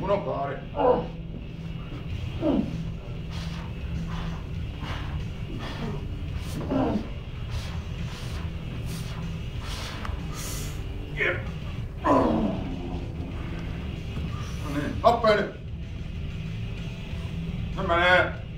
Punokaari. Jep. No niin, happea nyt. Se menee.